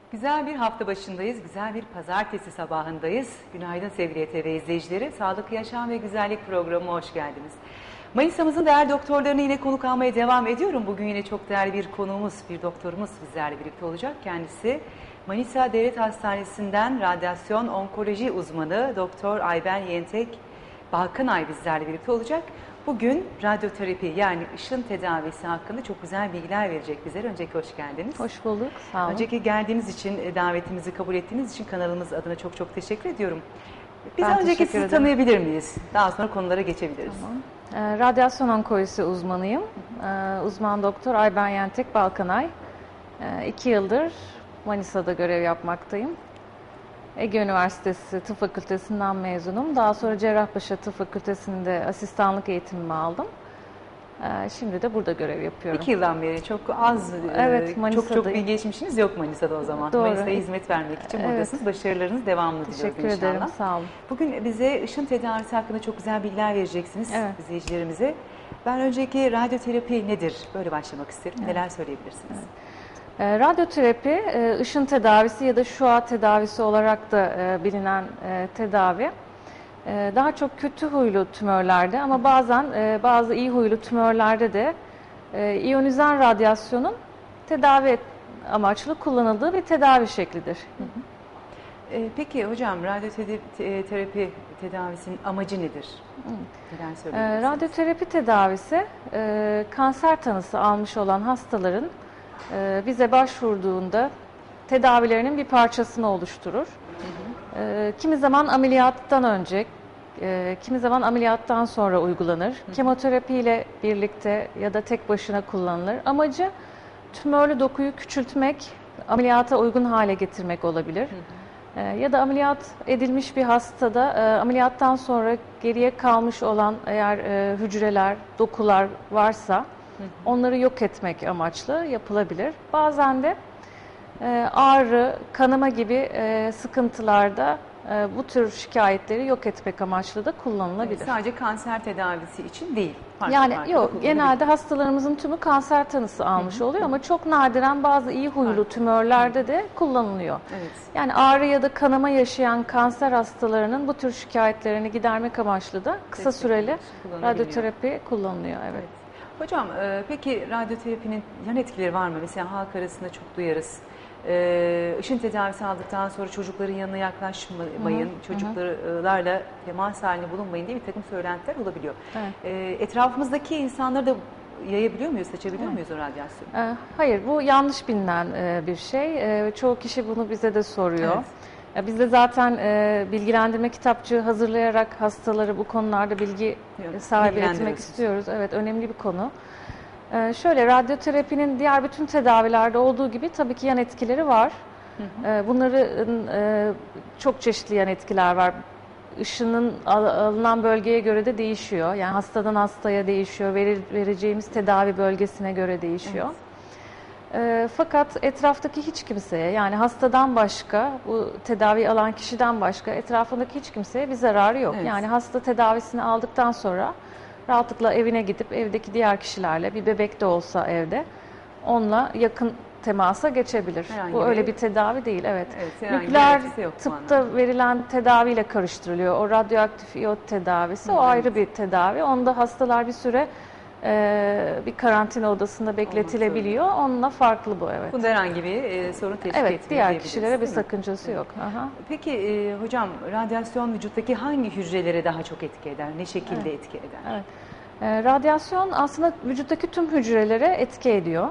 Güzel bir hafta başındayız, güzel bir pazartesi sabahındayız. Günaydın sevgili TV izleyicileri. Sağlıklı Yaşam ve Güzellik programına hoş geldiniz. Manisa'mızın değerli doktorlarını yine konuk almaya devam ediyorum. Bugün yine çok değerli bir konuğumuz, bir doktorumuz bizlerle birlikte olacak. Kendisi Manisa Devlet Hastanesi'nden radyasyon onkoloji uzmanı Doktor Ayben Yentek Balkanay bizlerle birlikte olacak. Bugün radyoterapi yani ışın tedavisi hakkında çok güzel bilgiler verecek bizlere. Önceki hoş geldiniz. Hoş bulduk. Sağ olun. Önceki geldiğiniz için, davetimizi kabul ettiğiniz için kanalımız adına çok çok teşekkür ediyorum. Biz Ben önceki teşekkür sizi ederim. tanıyabilir miyiz? Daha sonra konulara geçebiliriz. Tamam. Radyasyon onkolojisi uzmanıyım. Uzman doktor Ayben Yentek Balkanay. 2 yıldır Manisa'da görev yapmaktayım. Ege Üniversitesi Tıp Fakültesinden mezunum. Daha sonra Cerrahpaşa Tıp Fakültesi'nde asistanlık eğitimimi aldım. Şimdi de burada görev yapıyorum. 2 yıldan beri çok az, Evet, çok Manisa'dayım. bir geçmişiniz yok Manisa'da o zaman. Doğru. Manisa'ya hizmet vermek için Evet. buradasınız. Başarılarınız devamlı diliyoruz Teşekkür inşallah. ederim. Sağ olun. Bugün bize ışın tedavisi hakkında çok güzel bilgiler vereceksiniz Evet. izleyicilerimize. Ben önceki radyoterapi nedir? Böyle başlamak isterim. Evet. Neler söyleyebilirsiniz? Radyoterapi, ışın tedavisi ya da şua tedavisi olarak da bilinen tedavi. Daha çok kötü huylu tümörlerde ama bazen bazı iyi huylu tümörlerde de iyonizan radyasyonun tedavi amaçlı kullanıldığı bir tedavi şeklidir. Peki hocam radyoterapi tedavisinin amacı nedir? Neler söyleyebilirsiniz? Radyoterapi tedavisi kanser tanısı almış olan hastaların bize başvurduğunda tedavilerinin bir parçasını oluşturur. Kimi zaman ameliyattan önce, kimi zaman ameliyattan sonra uygulanır. Kemoterapi ile birlikte ya da tek başına kullanılır. Amacı tümörlü dokuyu küçültmek, ameliyata uygun hale getirmek olabilir. Ya da ameliyat edilmiş bir hastada ameliyattan sonra geriye kalmış olan eğer hücreler, dokular varsa onları yok etmek amaçlı yapılabilir. Bazen de ağrı, kanama gibi sıkıntılarda bu tür şikayetleri yok etmek amaçlı da kullanılabilir. Sadece kanser tedavisi için değil. Farklı Yani farklı yok, kullanılabilir. genelde hastalarımızın tümü kanser tanısı almış oluyor ama çok nadiren bazı iyi huylu tümörlerde de kullanılıyor. Evet. Yani ağrı ya da kanama yaşayan kanser hastalarının bu tür şikayetlerini gidermek amaçlı da kısa Destek süreli amaçlı kullanılabiliyor. radyoterapi kullanılıyor. Evet. Hocam peki radyoterapinin yan etkileri var mı? Mesela halk arasında çok duyarız. Işın tedavisi aldıktan sonra çocukların yanına yaklaşmayın, çocuklarla temas halinde bulunmayın diye bir takım söylentiler olabiliyor. Evet. Etrafımızdaki insanları da yayabiliyor muyuz, saçabiliyor muyuz o radyasyonu? Hayır, bu yanlış bilinen bir şey. Çoğu kişi bunu bize de soruyor. Evet. Biz de zaten bilgilendirme kitapçığı hazırlayarak hastaları bu konularda bilgi sahibi etmek bilgilendiriyorsunuz. istiyoruz. Evet, önemli bir konu. Şöyle, radyoterapinin diğer bütün tedavilerde olduğu gibi tabii ki yan etkileri var. Bunların çok çeşitli yan etkiler var. Işının alınan bölgeye göre de değişiyor. Yani hastadan hastaya değişiyor. Vereceğimiz tedavi bölgesine göre değişiyor. Fakat etraftaki hiç kimseye, yani hastadan başka, bu tedavi alan kişiden başka etrafındaki hiç kimseye bir zararı yok. Evet. Yani hasta tedavisini aldıktan sonra rahatlıkla evine gidip evdeki diğer kişilerle, bir bebek de olsa evde, onunla yakın temasa geçebilir. Herhangi Bu öyle bir- bir tedavi değil, evet. Evet, herhangi bir Nükleer etkisi yok bu tıpta verilen tedaviyle karıştırılıyor. O radyoaktif iyot tedavisi, o ayrı bir tedavi. Onda hastalar bir süre bir karantina odasında bekletilebiliyor. Onunla farklı bu, evet. Bunda herhangi bir sorun teşkil etmiyor Evet, diğer diyebiliriz, kişilere bir değil mi? sakıncası yok. Aha. Peki hocam radyasyon vücuttaki hangi hücreleri daha çok etki eder? Ne şekilde etki eder? Evet. Radyasyon aslında vücuttaki tüm hücrelere etki ediyor.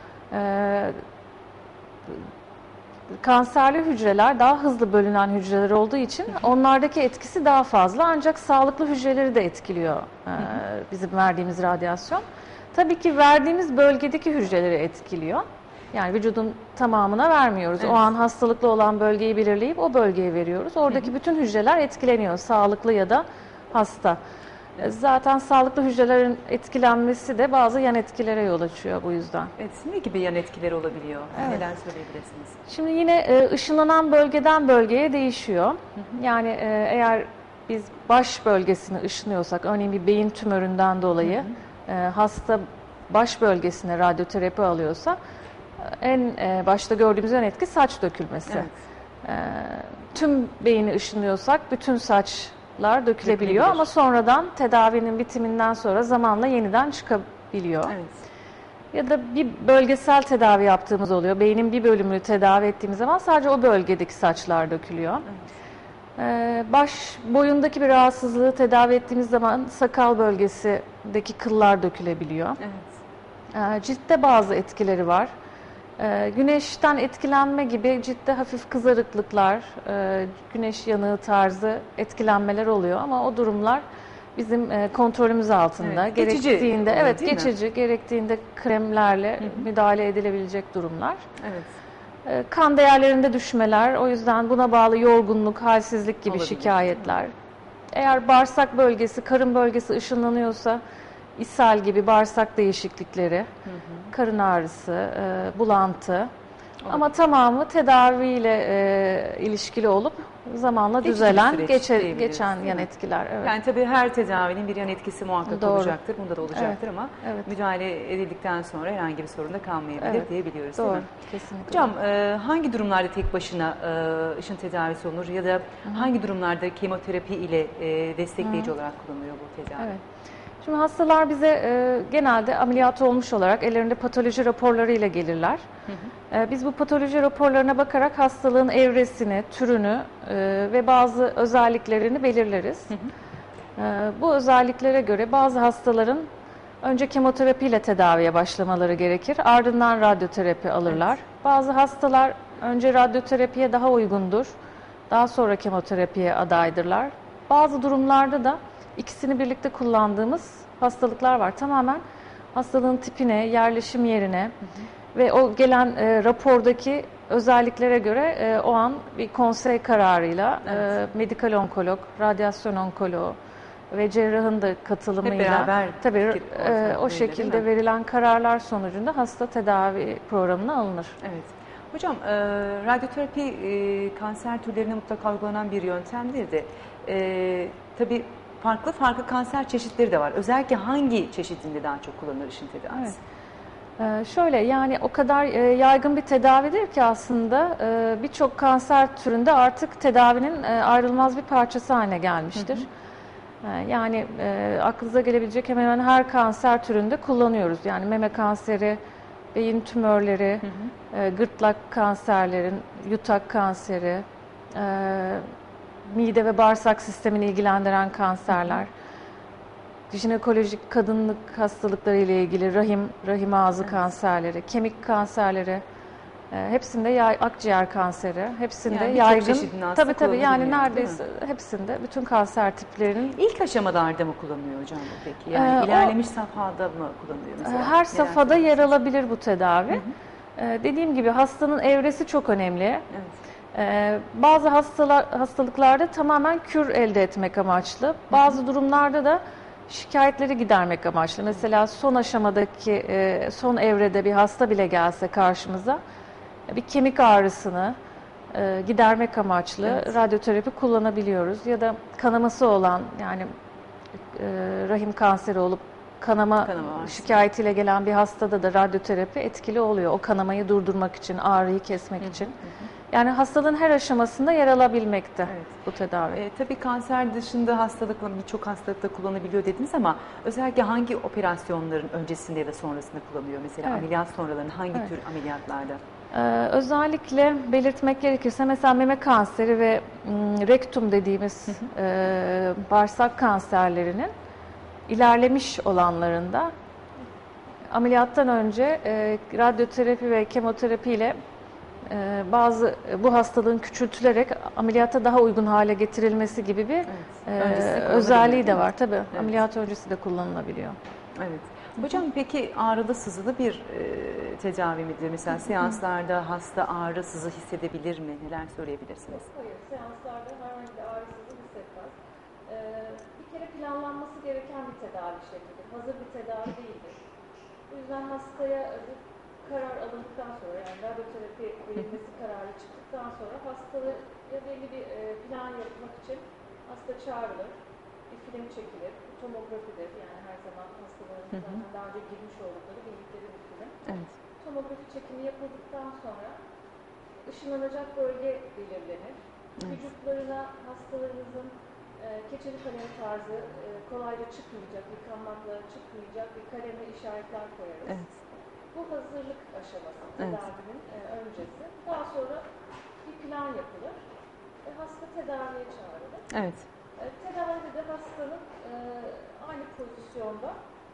Kanserli hücreler daha hızlı bölünen hücreler olduğu için onlardaki etkisi daha fazla, ancak sağlıklı hücreleri de etkiliyor bizim verdiğimiz radyasyon. Tabii ki verdiğimiz bölgedeki hücreleri etkiliyor. Yani vücudun tamamına vermiyoruz. Evet. O an hastalıklı olan bölgeyi belirleyip o bölgeye veriyoruz. Oradaki bütün hücreler etkileniyor, sağlıklı ya da hasta. Zaten sağlıklı hücrelerin etkilenmesi de bazı yan etkilere yol açıyor bu yüzden. Evet, ne gibi yan etkileri olabiliyor? Evet. Neler söyleyebilirsiniz? Şimdi yine ışınlanan bölgeden bölgeye değişiyor. Yani eğer biz baş bölgesini ışınlıyorsak, örneğin bir beyin tümöründen dolayı hasta baş bölgesine radyoterapi alıyorsa, en başta gördüğümüz yan etki saç dökülmesi. Evet. Tüm beyni ışınlıyorsak bütün saçlar dökülebiliyor Dökülebilir. ama sonradan tedavinin bitiminden sonra zamanla yeniden çıkabiliyor. Evet. Ya da bir bölgesel tedavi yaptığımız oluyor. Beynin bir bölümünü tedavi ettiğimiz zaman sadece o bölgedeki saçlar dökülüyor. Baş boyundaki bir rahatsızlığı tedavi ettiğimiz zaman sakal bölgesindeki kıllar dökülebiliyor. Evet. Ciltte bazı etkileri var. Güneşten etkilenme gibi ciltte hafif kızarıklıklar, güneş yanığı tarzı etkilenmeler oluyor ama o durumlar bizim kontrolümüz altında. Evet, geçici Gerektiğinde oluyor, evet değil mi? geçici, gerektiğinde kremlerle müdahale edilebilecek durumlar. Evet. Kan değerlerinde düşmeler, o yüzden buna bağlı yorgunluk, halsizlik gibi Olabilir, şikayetler. Eğer bağırsak bölgesi, karın bölgesi ışınlanıyorsa ishal gibi bağırsak değişiklikleri, karın ağrısı, bulantı. Ama tamamı tedaviyle ilişkili olup zamanla Geçici bir düzelen, süreç diyebiliriz, geçen değil yan mi? etkiler. Evet. Yani tabii her tedavinin bir yan etkisi muhakkak Doğru. olacaktır. Bunda da olacaktır ama Evet. müdahale edildikten sonra herhangi bir sorun da kalmayabilir Evet. diyebiliyoruz, değil Doğru, mi? kesinlikle. Hocam hangi durumlarda tek başına ışın tedavisi olunur ya da hangi durumlarda kemoterapi ile destekleyici olarak kullanılıyor bu tedavi? Evet. Şimdi hastalar bize genelde ameliyat olmuş olarak ellerinde patoloji raporlarıyla gelirler. Biz bu patoloji raporlarına bakarak hastalığın evresini, türünü ve bazı özelliklerini belirleriz. Bu özelliklere göre bazı hastaların önce kemoterapiyle tedaviye başlamaları gerekir. Ardından radyoterapi alırlar. Bazı hastalar önce radyoterapiye daha uygundur. Daha sonra kemoterapiye adaydırlar. Bazı durumlarda da ikisini birlikte kullandığımız hastalıklar var. Tamamen hastalığın tipine, yerleşim yerine ve o gelen rapordaki özelliklere göre o an bir konsey kararıyla medikal onkolog, radyasyon onkoloğu ve cerrahın da katılımıyla Hep beraber tabii fikir ortak o verilir, şekilde değil mi? verilen kararlar sonucunda hasta tedavi programına alınır. Evet. Hocam radyoterapi kanser türlerine mutlaka uygulanan bir yöntemdir de tabii farklı kanser çeşitleri de var. Özellikle hangi çeşidinde daha çok kullanılır ışın tedavisi? Şöyle yani o kadar yaygın bir tedavidir ki aslında birçok kanser türünde artık tedavinin ayrılmaz bir parçası haline gelmiştir. Yani aklınıza gelebilecek hemen hemen her kanser türünde kullanıyoruz. Yani meme kanseri, beyin tümörleri, gırtlak kanserlerin, yutak kanseri, mide ve bağırsak sistemini ilgilendiren kanserler, jinekolojik kadınlık hastalıkları ile ilgili rahim ağzı kanserleri, kemik kanserleri, hepsinde akciğer kanseri, hepsinde Yani birçok yaygın. çeşidini aslında Tabii yani kullanabiliyor, neredeyse hepsinde bütün kanser tiplerinin İlk aşamalarda mı kullanılıyor hocam bu peki? Yani ilerlemiş safhada mı kullanılıyor mesela? her safhada yer alabilir bu tedavi. Dediğim gibi hastanın evresi çok önemli. Bazı hastalıklarda tamamen kür elde etmek amaçlı. Bazı durumlarda da şikayetleri gidermek amaçlı. Mesela son aşamadaki, son evrede bir hasta bile gelse karşımıza bir kemik ağrısını gidermek amaçlı radyoterapi kullanabiliyoruz. Ya da kanaması olan yani rahim kanseri olup kanama şikayetiyle gelen bir hastada da radyoterapi etkili oluyor. O kanamayı durdurmak için, ağrıyı kesmek için. Yani hastalığın her aşamasında yer alabilmekte bu tedavi. Tabii kanser dışında birçok hastalıkta kullanabiliyor dediniz ama özellikle hangi operasyonların öncesinde ya da sonrasında kullanılıyor? Mesela ameliyat sonralarında hangi tür ameliyatlarda? Özellikle belirtmek gerekirse mesela meme kanseri ve rektum dediğimiz bağırsak kanserlerinin ilerlemiş olanlarında ameliyattan önce radyoterapi ve kemoterapi ile bazı bu hastalığın küçültülerek ameliyata daha uygun hale getirilmesi gibi bir özelliği de var. Tabii ameliyat öncesi de kullanılabiliyor. Evet. Hocam peki ağrılı sızılı bir tedavi midir? Mesela seanslarda hasta ağrı sızı hissedebilir mi? Neler söyleyebilirsiniz? Hayır, seanslarda herhangi bir ağrı sızı hissetmez. Bir kere planlanması gereken bir tedavi şeklidir. Hazır bir tedavi değildir. O yüzden hastaya karar alındıktan sonra yani radyoterapi verilmesi kararı çıktıktan sonra hastaya belli bir plan yapmak için hasta çağrılır. Bir film çekilir. Tomografidir yani her zaman hastaların zaten daha önce girmiş oldukları bildikleri bir film. tomografi çekimi yapıldıktan sonra ışınlanacak bölge belirlenir. Vücutlarına hastalarımızın keçeli kalem tarzı kolayca çıkmayacak, yıkanmakla çıkmayacak bir kaleme işaretler koyarız. Evet. Bu hazırlık aşaması, tedavinin öncesi. Daha sonra bir plan yapılır ve hasta tedaviye çağrılır. Evet. Tedavide de hastanın aynı pozisyonda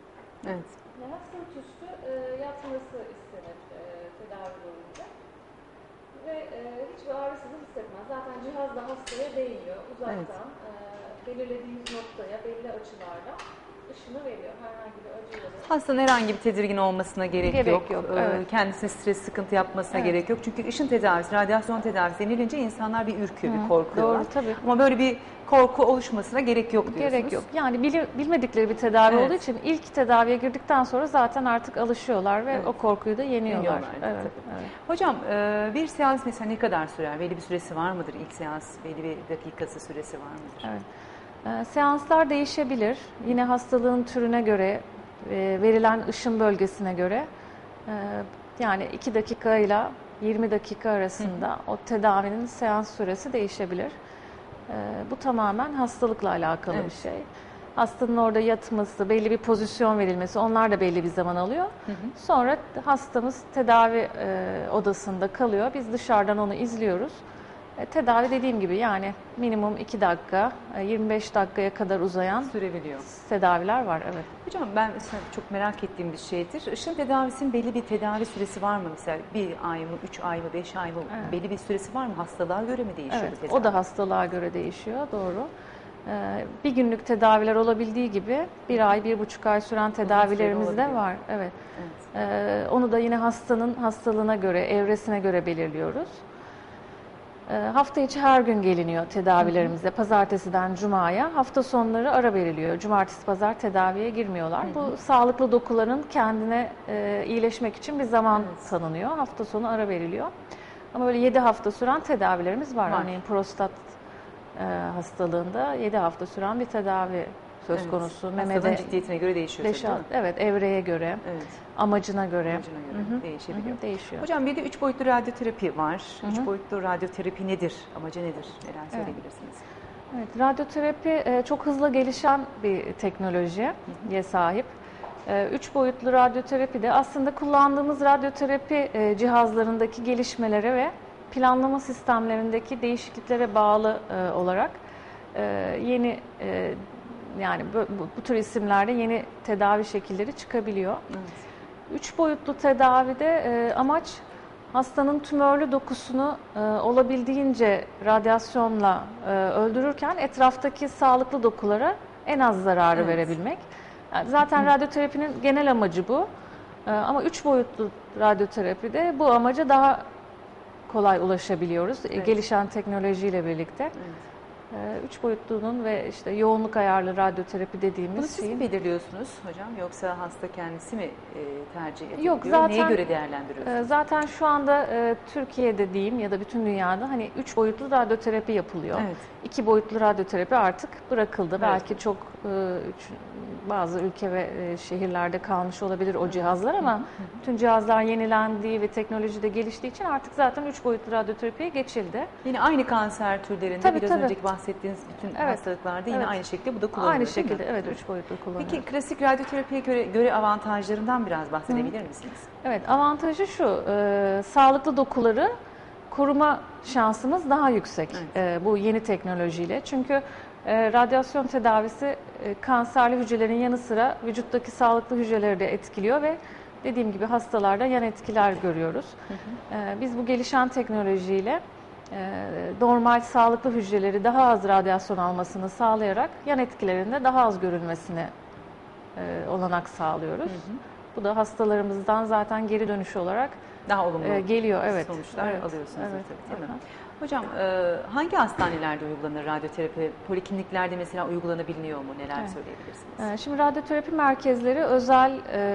hastalık üstü yatması istenir tedavi boyunca. Ve hiçbir ağrısızlık hissetmez. Zaten cihaz da hastaya değiyor. Uzaktan belirlediğimiz noktaya belli açılarla ışını veriyor. Herhangi bir acı ya da... Hastanın herhangi bir tedirgin olmasına gerek yok. Kendisine stres, sıkıntı yapmasına gerek yok. Çünkü ışın tedavisi, radyasyon tedavisi denilince insanlar bir ürküyor, bir korkuyorlar. Doğru, tabii. Ama böyle bir korku oluşmasına gerek yok diyorsunuz. Gerek yok. Yani bilmedikleri bir tedavi olduğu için ilk tedaviye girdikten sonra zaten artık alışıyorlar ve o korkuyu da yeniyorlar. Evet. Hocam bir seans mesela ne kadar sürer? Belli bir süresi var mıdır? İlk seans belli bir dakikası süresi var mıdır? Evet. Seanslar değişebilir. Yine hastalığın türüne göre, verilen ışın bölgesine göre yani 2 dakika ile 20 dakika arasında o tedavinin seans süresi değişebilir. Bu tamamen hastalıkla alakalı bir şey. Hastanın orada yatması, belli bir pozisyon verilmesi, onlar da belli bir zaman alıyor. Sonra hastamız tedavi odasında kalıyor. Biz dışarıdan onu izliyoruz. Tedavi dediğim gibi yani minimum 2 dakika, 25 dakikaya kadar uzayan sürebiliyor. Tedaviler var. Evet. Hocam ben çok merak ettiğim bir şeydir. Işın tedavisinin belli bir tedavi süresi var mı? Mesela 1 ay mı, 3 ay mı, 5 ay mı? Belli bir süresi var mı? Hastalığa göre mi değişiyor? Evet, o da hastalığa göre değişiyor. Doğru. Bir günlük tedaviler olabildiği gibi 1 ay, 1,5 ay süren tedavilerimiz de var. Evet. Onu da yine hastanın hastalığına göre, evresine göre belirliyoruz. Hafta içi her gün geliniyor tedavilerimizde. Pazartesiden Cuma'ya. Hafta sonları ara veriliyor. Cumartesi, pazar tedaviye girmiyorlar. Bu sağlıklı dokuların kendine iyileşmek için bir zaman tanınıyor. Hafta sonu ara veriliyor. Ama böyle 7 hafta süren tedavilerimiz var. Örneğin prostat hastalığında 7 hafta süren bir tedavi söz konusu. Hastalığın ciddiyetine göre değişiyor tabii, değil mi? Evet, evreye göre, amacına göre. Değişebiliyor. Değişiyor. Hocam bir de 3 boyutlu radyoterapi var. 3 boyutlu radyoterapi nedir? Amacı nedir? Neler söyleyebilirsiniz? Evet, radyoterapi çok hızlı gelişen bir teknolojiye sahip. 3 boyutlu radyoterapi de aslında kullandığımız radyoterapi cihazlarındaki gelişmelere ve planlama sistemlerindeki değişikliklere bağlı olarak yeni yani bu tür isimlerde yeni tedavi şekilleri çıkabiliyor. 3 boyutlu tedavide amaç hastanın tümörlü dokusunu olabildiğince radyasyonla öldürürken etraftaki sağlıklı dokulara en az zararı verebilmek. Yani zaten radyoterapinin genel amacı bu. Ama 3 boyutlu radyoterapide bu amaca daha kolay ulaşabiliyoruz. Gelişen teknolojiyle birlikte. 3 boyutlunun ve işte yoğunluk ayarlı radyoterapi dediğimiz bunu siz mi belirliyorsunuz hocam yoksa hasta kendisi mi tercih ediyor? Yok, zaten, neye göre değerlendiriyorsunuz? Zaten şu anda Türkiye'de diyeyim ya da bütün dünyada hani 3 boyutlu radyoterapi yapılıyor. 2 boyutlu radyoterapi artık bırakıldı. Belki çok bazı ülke ve şehirlerde kalmış olabilir o cihazlar ama bütün cihazlar yenilendiği ve teknoloji de geliştiği için artık zaten 3 boyutlu radyoterapiye geçildi. Yine aynı kanser türlerinde biraz önceki bahsettiğiniz bütün hastalıklarda yine aynı şekilde bu da kullanılıyor. Aynı şekilde 3 boyutlu kullanılıyor. Peki klasik radyoterapiye göre avantajlarından biraz bahsedebilir misiniz? Evet, avantajı şu, sağlıklı dokuları koruma şansımız daha yüksek bu yeni teknolojiyle. Çünkü radyasyon tedavisi kanserli hücrelerin yanı sıra vücuttaki sağlıklı hücreleri de etkiliyor ve dediğim gibi hastalarda yan etkiler görüyoruz. Biz bu gelişen teknolojiyle normal sağlıklı hücreleri daha az radyasyon almasını sağlayarak yan etkilerinde daha az görülmesine olanak sağlıyoruz. Bu da hastalarımızdan zaten geri dönüş olarak daha olumlu geliyor. Sonuçlar alıyorsunuz tabii, değil mi? Hocam hangi hastanelerde uygulanır radyoterapi? Polikliniklerde mesela uygulanabiliyor mu? Neler söyleyebilirsiniz? Şimdi radyoterapi merkezleri özel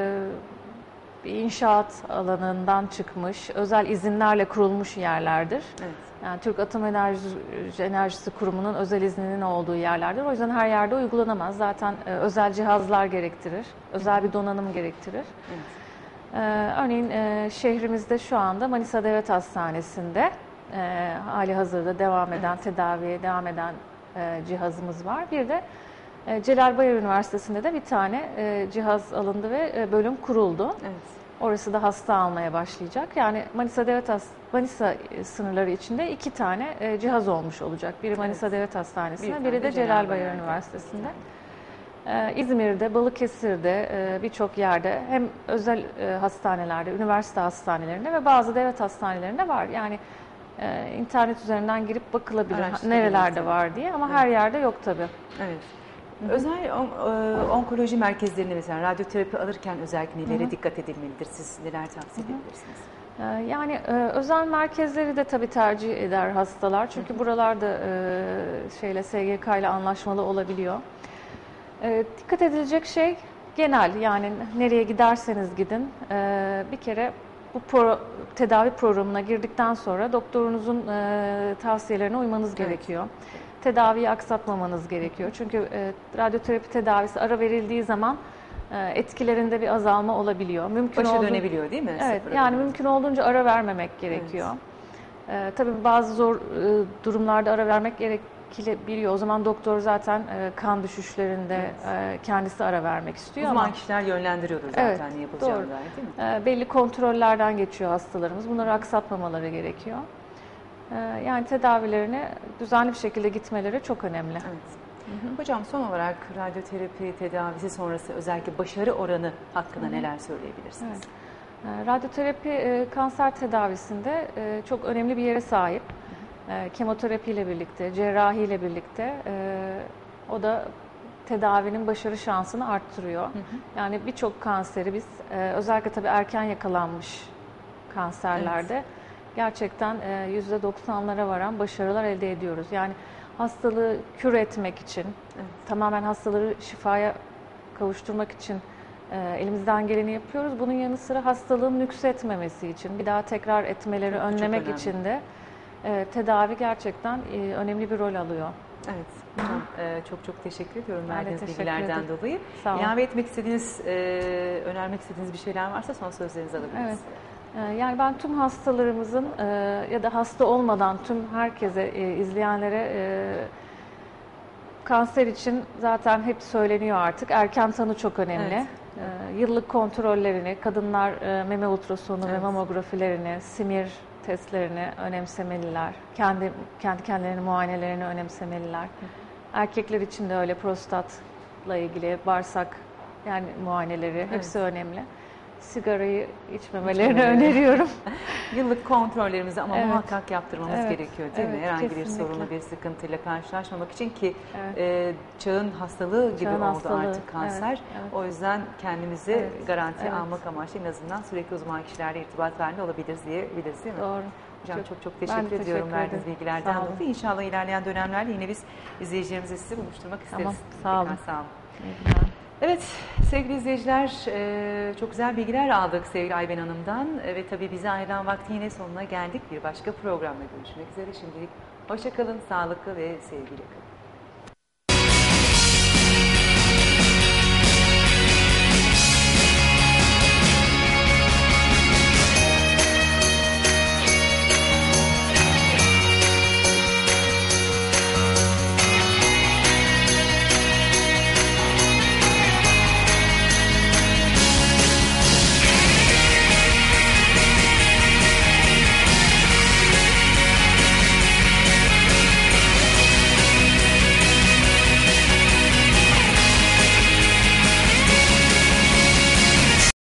bir inşaat alanından çıkmış, özel izinlerle kurulmuş yerlerdir. Yani Türk Atom Enerjisi Kurumu'nun özel izninin olduğu yerlerdir. O yüzden her yerde uygulanamaz. Zaten özel cihazlar gerektirir, özel bir donanım gerektirir. Örneğin şehrimizde şu anda Manisa Devlet Hastanesi'nde hali hazırda tedaviye devam eden cihazımız var. Bir de Celal Bayar Üniversitesi'nde de bir tane cihaz alındı ve bölüm kuruldu. Evet. Orası da hasta almaya başlayacak. Yani Manisa sınırları içinde 2 tane cihaz olmuş olacak. Biri Manisa Devlet Hastanesi'nde, biri de Celal Bayar Üniversitesi'nde. İzmir'de, Balıkesir'de, birçok yerde hem özel hastanelerde, üniversite hastanelerinde ve bazı devlet hastanelerinde var. Yani internet üzerinden girip bakılabilir nerelerde var diye ama her yerde yok tabii. Evet. Özel onkoloji merkezlerinde mesela radyoterapi alırken özellikle nelere dikkat edilmelidir? Siz neler tavsiye edebilirsiniz? Yani özel merkezleri de tabii tercih eder hastalar. Çünkü buralarda SGK ile anlaşmalı olabiliyor. Dikkat edilecek şey genel, yani nereye giderseniz gidin bir kere bu tedavi programına girdikten sonra doktorunuzun tavsiyelerine uymanız gerekiyor. Tedaviyi aksatmamanız gerekiyor. Çünkü radyoterapi tedavisi ara verildiği zaman etkilerinde bir azalma olabiliyor. Başa dönebiliyor değil mi? Evet, yani mümkün olduğunca ara vermemek gerekiyor. Tabii bazı zor durumlarda ara vermek gerekebiliyor. O zaman doktor zaten kan düşüşlerinde kendisi ara vermek istiyor. Uzman kişiler yönlendiriyordur zaten yapılacağına dair değil mi? Belli kontrollerden geçiyor hastalarımız. Bunları aksatmamaları gerekiyor. Yani tedavilerine düzenli bir şekilde gitmeleri çok önemli. Evet. Hocam son olarak radyoterapi tedavisi sonrası özellikle başarı oranı hakkında neler söyleyebilirsiniz? Radyoterapi kanser tedavisinde çok önemli bir yere sahip. Kemoterapi ile birlikte, cerrahi ile birlikte o da tedavinin başarı şansını arttırıyor. Yani birçok kanseri biz özellikle tabii erken yakalanmış kanserlerde gerçekten %90'lara varan başarılar elde ediyoruz. Yani hastalığı kür etmek için, tamamen hastaları şifaya kavuşturmak için elimizden geleni yapıyoruz. Bunun yanı sıra hastalığın nüksetmemesi için, bir daha tekrar etmeleri önlemek için de tedavi gerçekten önemli bir rol alıyor. Evet. Hocam, çok teşekkür ediyorum verdiğiniz bilgilerden dolayı. Sağ olun. İlave etmek istediğiniz, önermek istediğiniz bir şeyler varsa son sözlerinizi alabiliriz. Evet. Yani ben tüm hastalarımızın ya da hasta olmadan tüm herkese, izleyenlere kanser için zaten hep söyleniyor artık. Erken tanı çok önemli. Yıllık kontrollerini, kadınlar meme ultrasonu ve mamografilerini, simir testlerini önemsemeliler. Kendi kendilerinin muayenelerini önemsemeliler. Erkekler için de öyle, prostatla ilgili bağırsak yani muayeneleri hepsi önemli. Sigarayı içmemelerini öneriyorum. Yıllık kontrollerimizi ama muhakkak yaptırmamız gerekiyor değil mi? Herhangi kesinlikle. bir sorunla, bir sıkıntıyla karşılaşmamak için ki çağın hastalığı gibi oldu artık kanser. O yüzden kendimizi garantiye almak amaçlı en azından sürekli uzman kişilerle irtibat halinde olabiliriz diyebiliriz değil mi? Doğru. Hocam çok teşekkür ediyorum verdiğiniz bilgilerden dolayı. İnşallah ilerleyen dönemlerde yine biz izleyicilerimizi size buluşturmak isteriz. Tamam, sağ olun. Sağ olun. Evet sevgili izleyiciler, çok güzel bilgiler aldık sevgili Ayben Hanım'dan ve tabii bize ayrılan vaktin yine sonuna geldik. Bir başka programda görüşmek üzere. Şimdilik hoşça kalın, sağlıklı ve sevgiyle kalın.